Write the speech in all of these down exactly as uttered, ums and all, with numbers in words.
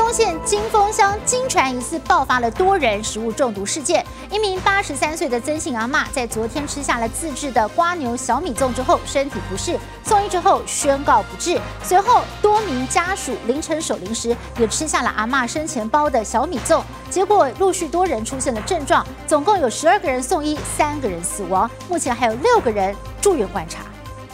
东县金峰乡金传疑似爆发了多人食物中毒事件，一名八十三岁的曾姓阿嬷在昨天吃下了自制的瓜牛小米粽之后，身体不适，送医之后宣告不治。随后多名家属凌晨守灵时也吃下了阿嬷生前包的小米粽，结果陆续多人出现了症状，总共有十二个人送医，三个人死亡，目前还有六个人住院观察。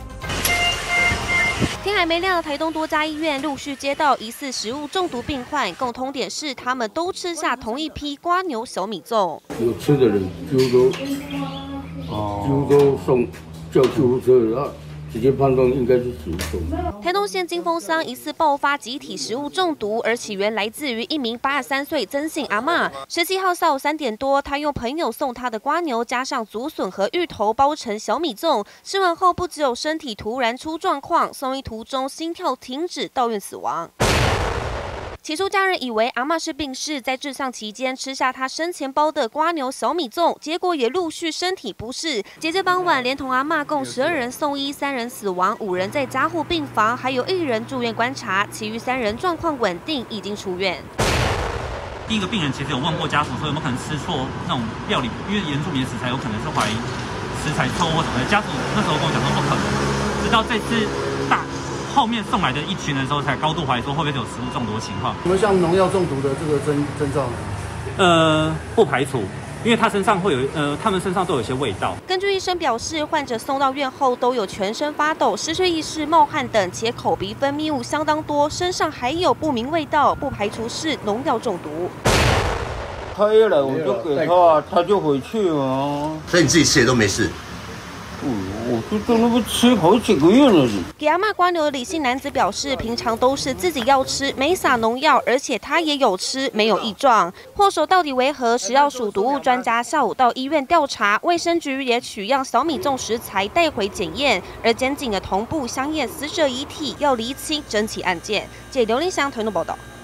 天还没亮，台东多家医院陆续接到疑似食物中毒病患，共通点是他们都吃下同一批瓜牛小米粽。 有吃的人几乎都，哦，几乎都送叫救护车啊。 直接判断应该是食物中毒。 台东县金峰乡疑似爆发集体食物中毒，而起源来自于一名八十三岁曾姓阿嬷。十七号下午三点多，她用朋友送她的瓜牛加上竹笋和芋头包成小米粽，吃完后不只有身体突然出状况，送医途中心跳停止，到院死亡。 起初，家人以为阿嬷是病逝，在治丧期间吃下她生前包的瓜牛小米粽，结果也陆续身体不适。截至傍晚，连同阿嬷共十二人送医，三人死亡，五人在加护病房，还有一人住院观察，其余三人状况稳定，已经出院。 第一个病人其实有问过家属说有没有可能吃错那种料理，因为原住民的食材有可能是怀疑食材错或什么的。家属那时候跟我讲说不可能，直到这次大。 后面送来的一群人的时候，才高度怀疑说会不会有食物中毒的情况。 有没有像农药中毒的这个征征兆呢？ 呃，不排除，因为他身上会有呃，他们身上都有一些味道。 根据医生表示，患者送到院后都有全身发抖、失去意识、冒汗等，且口鼻分泌物相当多，身上还有不明味道，不排除是农药中毒。 他一来我就给他，他就回去嘛。 所以你自己吃的都没事。 我就在那边吃好几个月了。 给阿嬷瓜牛的李姓男子表示，平常都是自己要吃，没撒农药，而且他也有吃，没有异状。祸首到底为何？食药署毒物专家下午到医院调查，卫生局也取样小米粽食材带回检验，而检警的同步相验死者遗体，要厘清整起案件。记者刘林祥、台东报道。